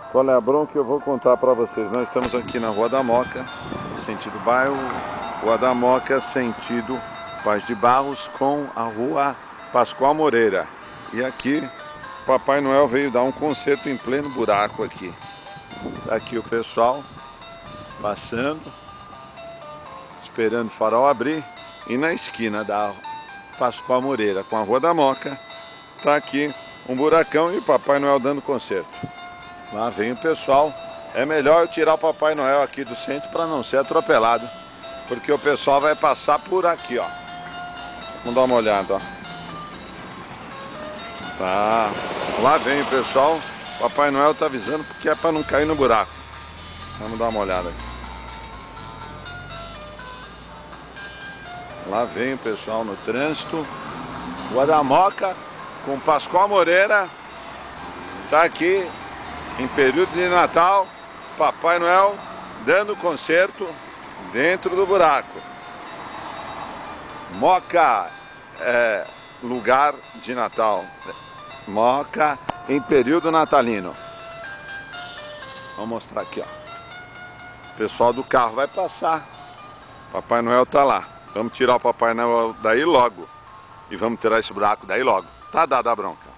Qual é a bronca? Eu vou contar para vocês. Nós estamos aqui na Rua da Moca, sentido bairro, Rua da Moca, sentido Paz de Barros, com a Rua Pascoal Moreira. E aqui, Papai Noel veio dar um concerto em pleno buraco aqui. Tá aqui o pessoal passando, esperando o farol abrir. E na esquina da Pascoal Moreira com a Rua da Moca, tá aqui um buracão e o Papai Noel dando concerto. Lá vem o pessoal. É melhor eu tirar o Papai Noel aqui do centro para não ser atropelado, porque o pessoal vai passar por aqui, ó. Vamos dar uma olhada, ó. Tá. Lá vem o pessoal. Papai Noel tá avisando porque é para não cair no buraco. Vamos dar uma olhada aqui. Lá vem o pessoal no trânsito. Rua da Moca com Pascoal Moreira. Tá aqui em período de Natal, Papai Noel dando concerto dentro do buraco. Moca é lugar de Natal. Moca em período natalino. Vamos mostrar aqui, ó. O pessoal do carro vai passar. Papai Noel tá lá. Vamos tirar o Papai Noel daí logo. E vamos tirar esse buraco daí logo. Tá dada a bronca.